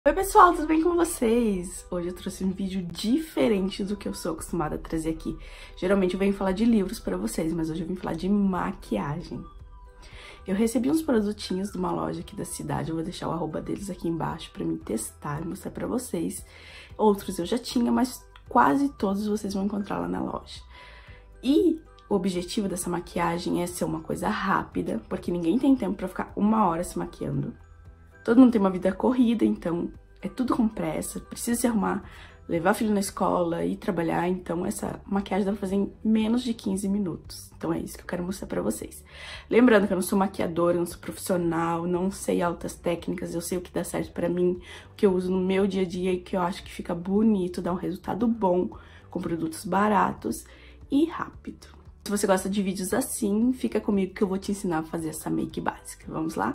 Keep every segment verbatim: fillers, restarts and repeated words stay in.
Oi pessoal, tudo bem com vocês? Hoje eu trouxe um vídeo diferente do que eu sou acostumada a trazer aqui. Geralmente eu venho falar de livros pra vocês, mas hoje eu vim falar de maquiagem. Eu recebi uns produtinhos de uma loja aqui da cidade, eu vou deixar o arroba deles aqui embaixo pra me testar e mostrar pra vocês. Outros eu já tinha, mas quase todos vocês vão encontrar lá na loja. E o objetivo dessa maquiagem é ser uma coisa rápida, porque ninguém tem tempo pra ficar uma hora se maquiando. Todo mundo tem uma vida corrida, então é tudo com pressa, precisa se arrumar, levar filho na escola, ir trabalhar, então essa maquiagem dá pra fazer em menos de quinze minutos. Então é isso que eu quero mostrar pra vocês. Lembrando que eu não sou maquiadora, eu não sou profissional, não sei altas técnicas, eu sei o que dá certo pra mim, o que eu uso no meu dia a dia e que eu acho que fica bonito, dá um resultado bom, com produtos baratos e rápido. Se você gosta de vídeos assim, fica comigo que eu vou te ensinar a fazer essa make básica. Vamos lá?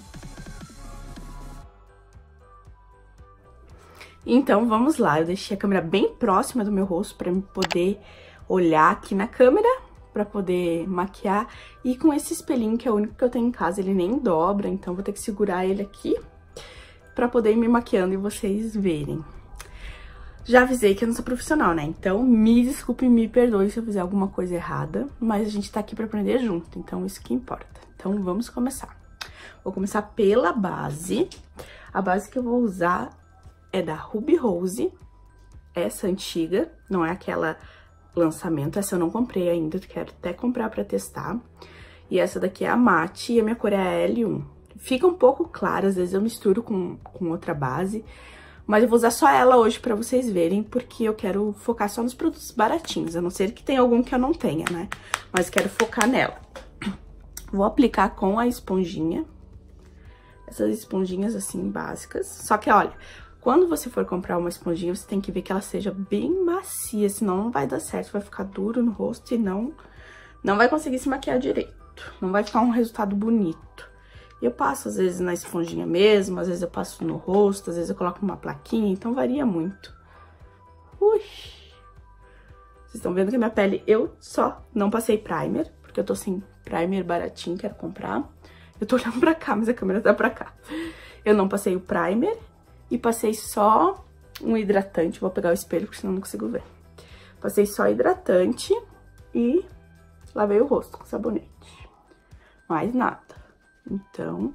Então, vamos lá, eu deixei a câmera bem próxima do meu rosto pra eu poder olhar aqui na câmera, pra poder maquiar. E com esse espelhinho, que é o único que eu tenho em casa, ele nem dobra, então vou ter que segurar ele aqui pra poder ir me maquiando e vocês verem. Já avisei que eu não sou profissional, né? Então, me desculpe e me perdoe se eu fizer alguma coisa errada, mas a gente tá aqui pra aprender junto, então isso que importa. Então, vamos começar. Vou começar pela base. A base que eu vou usar é da Ruby Rose, essa antiga, não é aquela lançamento, essa eu não comprei ainda, quero até comprar pra testar. E essa daqui é a Matte e a minha cor é a L um. Fica um pouco clara, às vezes eu misturo com, com outra base, mas eu vou usar só ela hoje pra vocês verem, porque eu quero focar só nos produtos baratinhos, a não ser que tenha algum que eu não tenha, né? Mas quero focar nela. Vou aplicar com a esponjinha, essas esponjinhas assim básicas, só que olha, quando você for comprar uma esponjinha, você tem que ver que ela seja bem macia, senão não vai dar certo, vai ficar duro no rosto e não, não vai conseguir se maquiar direito, não vai ficar um resultado bonito. E eu passo às vezes na esponjinha mesmo, às vezes eu passo no rosto, às vezes eu coloco uma plaquinha, então varia muito. Ui! Vocês estão vendo que a minha pele, eu só não passei primer, porque eu tô sem primer baratinho, quero comprar. Eu tô olhando pra cá, mas a câmera tá pra cá. Eu não passei o primer. E passei só um hidratante, vou pegar o espelho, porque senão não consigo ver. Passei só hidratante e lavei o rosto com sabonete. Mais nada. Então,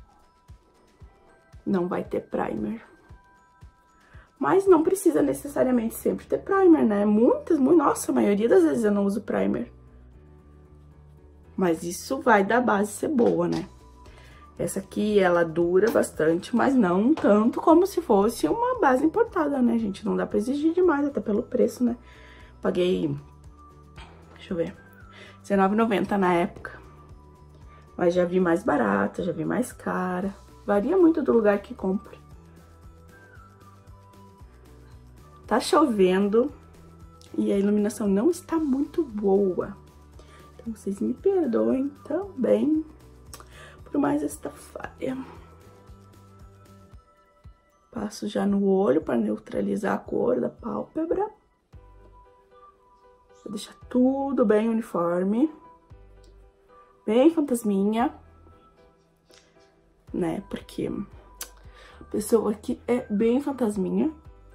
não vai ter primer. Mas não precisa necessariamente sempre ter primer, né? Muitas, muito, nossa, a maioria das vezes eu não uso primer. Mas isso vai da base ser boa, né? Essa aqui, ela dura bastante, mas não tanto como se fosse uma base importada, né, gente? Não dá pra exigir demais, até pelo preço, né? Paguei, deixa eu ver, dezenove reais e noventa centavos na época. Mas já vi mais barata, já vi mais cara. Varia muito do lugar que compre. Tá chovendo e a iluminação não está muito boa. Então, vocês me perdoem também por mais esta falha. Passo já no olho para neutralizar a cor da pálpebra. Vou deixar tudo bem uniforme. Bem fantasminha. Né? Porque a pessoa aqui é bem fantasminha.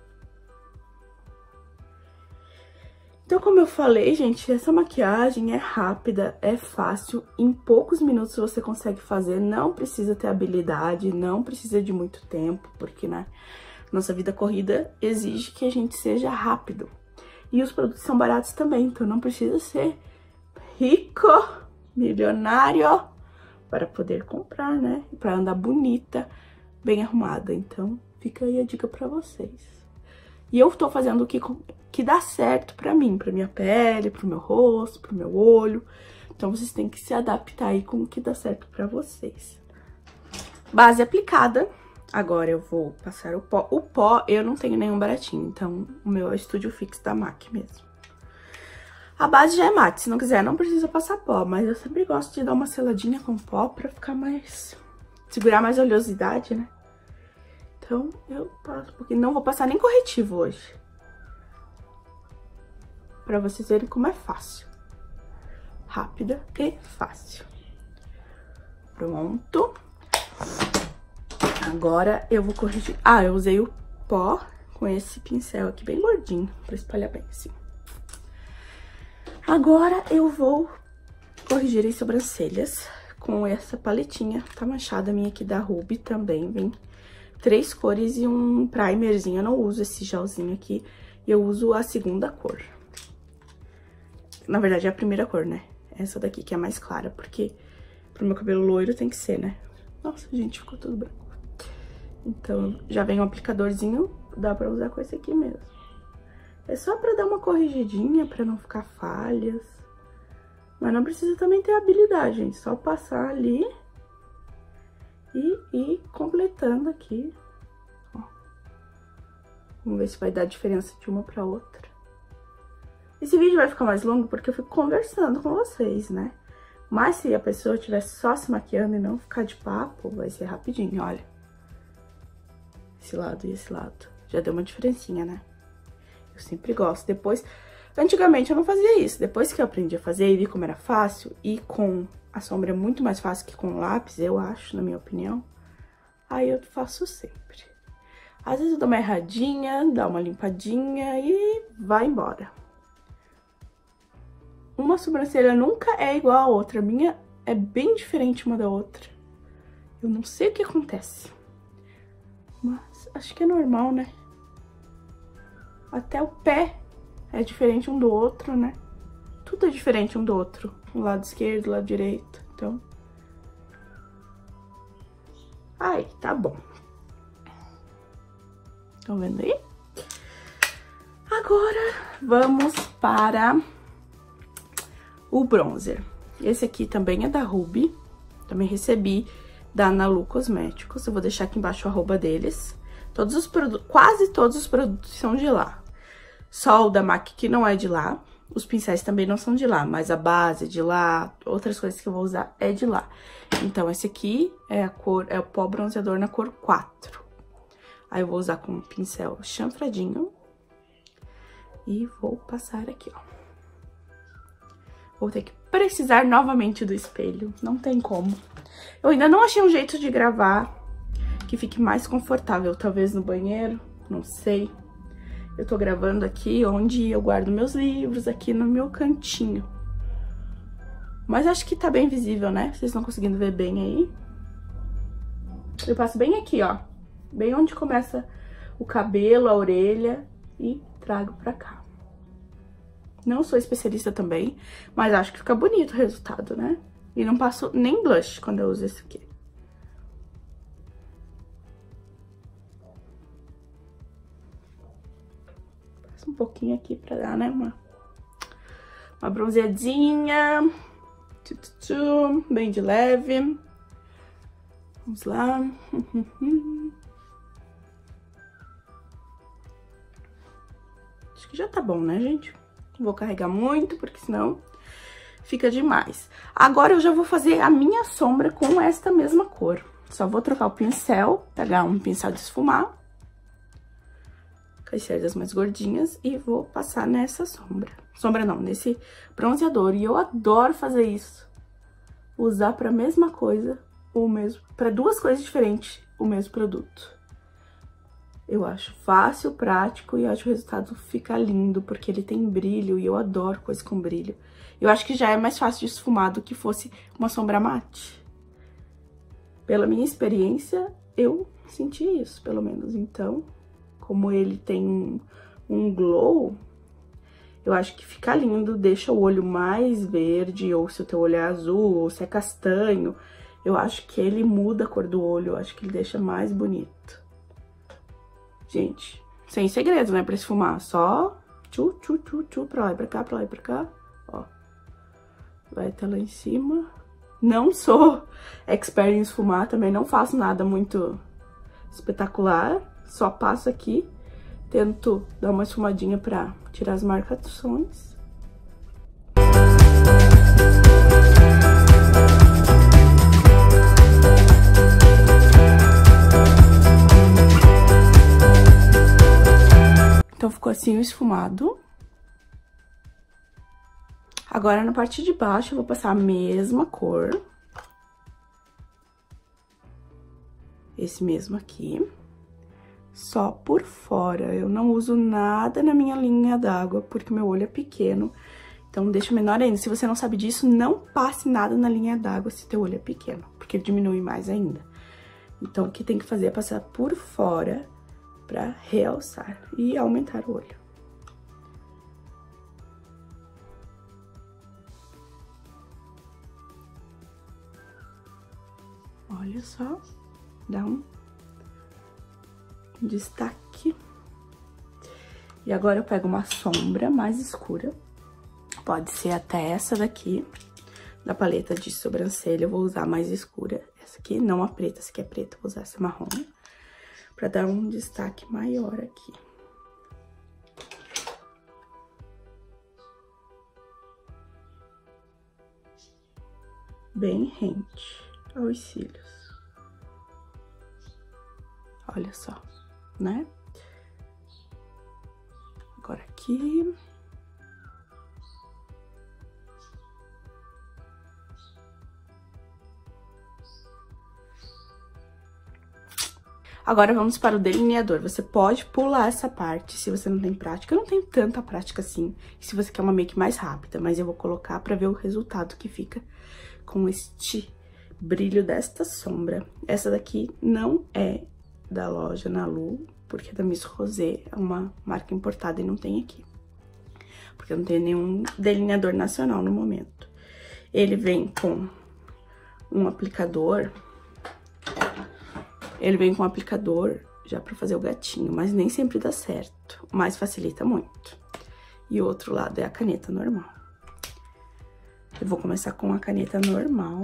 Então, como eu falei, gente, essa maquiagem é rápida, é fácil, em poucos minutos você consegue fazer, não precisa ter habilidade, não precisa de muito tempo, porque, né, nossa vida corrida exige que a gente seja rápido. E os produtos são baratos também, então não precisa ser rico, milionário, para poder comprar, né, para andar bonita, bem arrumada. Então, fica aí a dica pra vocês. E eu tô fazendo o que, que dá certo pra mim, pra minha pele, pro meu rosto, pro meu olho. Então, vocês têm que se adaptar aí com o que dá certo pra vocês. Base aplicada. Agora eu vou passar o pó. O pó eu não tenho nenhum baratinho, então o meu é o Studio Fix da MAC mesmo. A base já é mate, se não quiser não precisa passar pó, mas eu sempre gosto de dar uma seladinha com pó pra ficar mais... segurar mais a oleosidade, né? Então, eu passo, porque não vou passar nem corretivo hoje. Pra vocês verem como é fácil. Rápida e fácil. Pronto. Agora eu vou corrigir. Ah, eu usei o pó com esse pincel aqui bem gordinho, pra espalhar bem assim. Agora eu vou corrigir as sobrancelhas com essa paletinha. Tá manchada a minha aqui da Ruby também, vem três cores e um primerzinho. Eu não uso esse gelzinho aqui, eu uso a segunda cor. Na verdade é a primeira cor, né? Essa daqui que é mais clara, porque pro meu cabelo loiro tem que ser, né? Nossa, gente, ficou tudo branco. Então, já vem um aplicadorzinho, dá pra usar com esse aqui mesmo. É só pra dar uma corrigidinha, pra não ficar falhas. Mas não precisa também ter habilidade, gente. Só passar ali e ir completando aqui. Ó. Vamos ver se vai dar diferença de uma pra outra. Esse vídeo vai ficar mais longo porque eu fico conversando com vocês, né? Mas se a pessoa estiver só se maquiando e não ficar de papo, vai ser rapidinho, olha. Esse lado e esse lado. Já deu uma diferencinha, né? Eu sempre gosto. Depois, antigamente eu não fazia isso. Depois que eu aprendi a fazer e vi como era fácil, e com a sombra é muito mais fácil que com lápis, eu acho, na minha opinião, aí eu faço sempre. Às vezes eu dou uma erradinha, dá uma limpadinha e vai embora. Uma sobrancelha nunca é igual a outra. A minha é bem diferente uma da outra. Eu não sei o que acontece. Mas acho que é normal, né? Até o pé é diferente um do outro, né? Tudo é diferente um do outro. O lado esquerdo, o lado direito. Então... Ai, tá bom. Estão vendo aí? Agora vamos para o bronzer. Esse aqui também é da Ruby. Também recebi da Analu Cosméticos. Eu vou deixar aqui embaixo o arroba deles. Todos os produtos, quase todos os produtos são de lá. Só o da MAC que não é de lá. Os pincéis também não são de lá, mas a base é de lá. Outras coisas que eu vou usar é de lá. Então, esse aqui é a cor, é o pó bronzeador na cor quatro. Aí eu vou usar com um pincel chanfradinho. E vou passar aqui, ó. Vou ter que precisar novamente do espelho. Não tem como. Eu ainda não achei um jeito de gravar que fique mais confortável. Talvez no banheiro, não sei. Eu tô gravando aqui onde eu guardo meus livros, aqui no meu cantinho. Mas acho que tá bem visível, né? Vocês estão conseguindo ver bem aí. Eu passo bem aqui, ó. Bem onde começa o cabelo, a orelha. E trago pra cá. Não sou especialista também, mas acho que fica bonito o resultado, né? E não passo nem blush quando eu uso esse aqui. Passo um pouquinho aqui pra dar, né, uma, uma bronzeadinha. Tchu, tchu, tchu, bem de leve. Vamos lá. Acho que já tá bom, né, gente? Não vou carregar muito, porque senão fica demais. Agora eu já vou fazer a minha sombra com esta mesma cor. Só vou trocar o pincel, pegar um pincel de esfumar, com as cerdas mais gordinhas, e vou passar nessa sombra. Sombra não, nesse bronzeador. E eu adoro fazer isso. Usar pra mesma coisa, o mesmo, pra duas coisas diferentes, o mesmo produto. Eu acho fácil, prático e eu acho que o resultado fica lindo, porque ele tem brilho e eu adoro coisa com brilho. Eu acho que já é mais fácil de esfumar do que fosse uma sombra mate. Pela minha experiência, eu senti isso, pelo menos. Então, como ele tem um, um glow, eu acho que fica lindo, deixa o olho mais verde, ou se o teu olho é azul, ou se é castanho. Eu acho que ele muda a cor do olho, eu acho que ele deixa mais bonito. Gente, sem segredo, né, pra esfumar. Só tchu, tchu, tchu, tchu, pra lá e pra cá, pra lá e pra cá. Ó. Vai até lá em cima. Não sou expert em esfumar, também não faço nada muito espetacular. Só passo aqui, tento dar uma esfumadinha pra tirar as marcações. Então, ficou assim o esfumado. Agora, na parte de baixo, eu vou passar a mesma cor. esse mesmo aqui, só por fora. Eu não uso nada na minha linha d'água, porque meu olho é pequeno, então deixa menor ainda. Se você não sabe disso, não passe nada na linha d'água se teu olho é pequeno, porque diminui mais ainda. Então, o que tem que fazer é passar por fora pra realçar e aumentar o olho. Olha só, dá um destaque. E agora eu pego uma sombra mais escura, pode ser até essa daqui, da paleta de sobrancelha. Eu vou usar mais escura, essa aqui, não a preta, essa aqui é preta, eu vou usar essa marrom, pra dar um destaque maior aqui. Bem rente aos cílios. Olha só, né? Agora aqui. Agora vamos para o delineador. Você pode pular essa parte se você não tem prática. Eu não tenho tanta prática assim, se você quer uma make mais rápida, mas eu vou colocar pra ver o resultado que fica com este brilho desta sombra. Essa daqui não é da loja Nalu, porque é da Miss Rosé, é uma marca importada e não tem aqui. Porque eu não tenho nenhum delineador nacional no momento. Ele vem com um aplicador, ele vem com um aplicador já pra fazer o gatinho, mas nem sempre dá certo, mas facilita muito. E o outro lado é a caneta normal. Eu vou começar com a caneta normal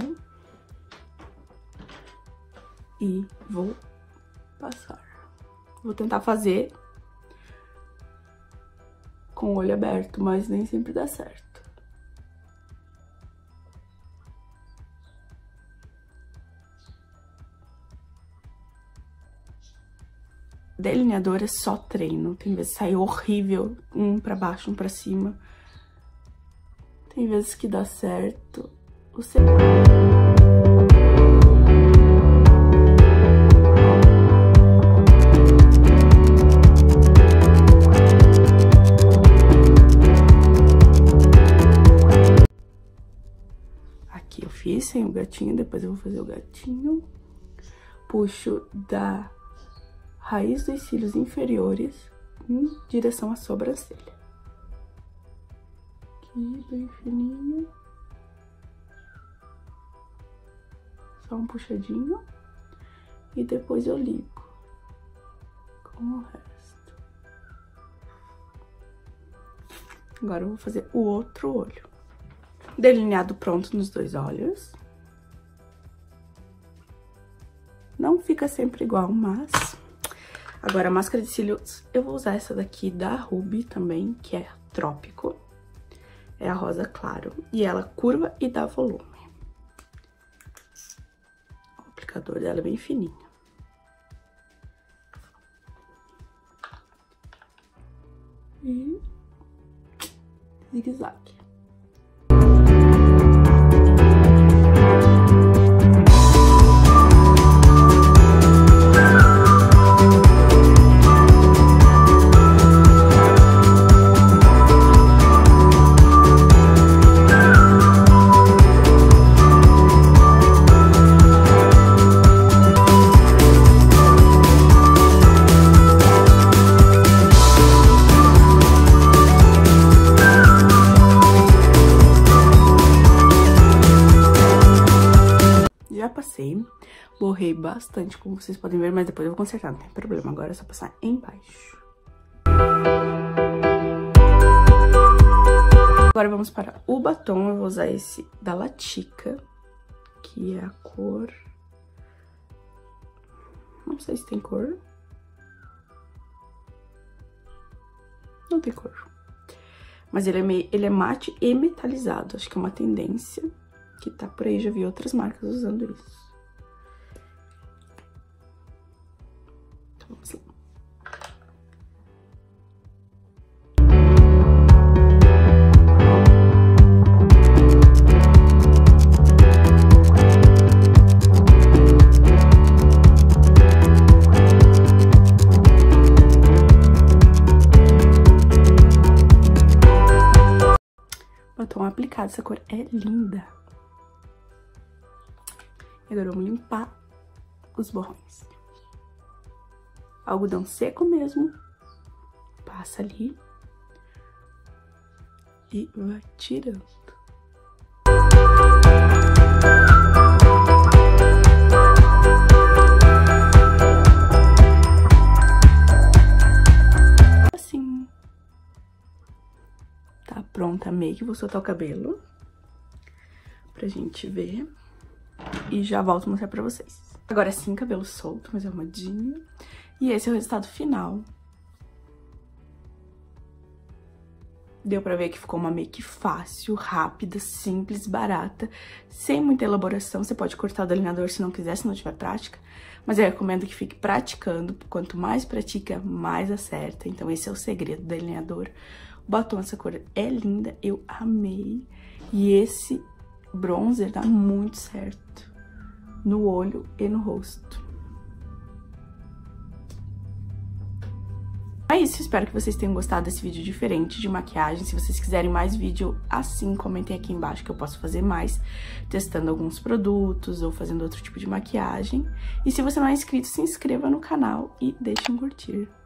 e vou passar. Vou tentar fazer com o olho aberto, mas nem sempre dá certo. Delineador é só treino. Tem vezes que sai horrível, um pra baixo, um pra cima. Tem vezes que dá certo. O segredo... Fiz sem o gatinho, depois eu vou fazer o gatinho. Puxo da raiz dos cílios inferiores em direção à sobrancelha. Aqui, bem fininho. Só um puxadinho. E depois eu ligo com o resto. Agora eu vou fazer o outro olho. Delineado pronto nos dois olhos. Não fica sempre igual, mas... Agora, a máscara de cílios, eu vou usar essa daqui da Ruby também, que é Trópico. É a rosa claro. E ela curva e dá volume. O aplicador dela é bem fininho. E... zigue-zague. Borrei bastante, como vocês podem ver, mas depois eu vou consertar, não tem problema. Agora é só passar embaixo. Agora vamos para o batom. Eu vou usar esse da Latica, que é a cor... Não sei se tem cor. Não tem cor. Mas ele é, meio... ele é mate e metalizado. Acho que é uma tendência que tá por aí. Já vi outras marcas usando isso. Vamos lá. aplicado. Essa cor é linda. E agora vamos limpar os borrões. Algodão seco mesmo. Passa ali. E vai tirando. Assim. Tá pronta a make. Vou soltar o cabelo pra gente ver. E já volto a mostrar pra vocês. Agora sim, cabelo solto, mais arrumadinho. E esse é o resultado final. Deu pra ver que ficou uma make fácil, rápida, simples, barata, sem muita elaboração. Você pode cortar o delineador se não quiser, se não tiver prática. Mas eu recomendo que fique praticando. Quanto mais pratica, mais acerta. Então esse é o segredo do delineador. O batom, essa cor é linda, eu amei. E esse bronzer dá muito certo no olho e no rosto. É isso, espero que vocês tenham gostado desse vídeo diferente de maquiagem. Se vocês quiserem mais vídeo assim, comentem aqui embaixo que eu posso fazer mais, testando alguns produtos ou fazendo outro tipo de maquiagem. E se você não é inscrito, se inscreva no canal e deixe um curtir.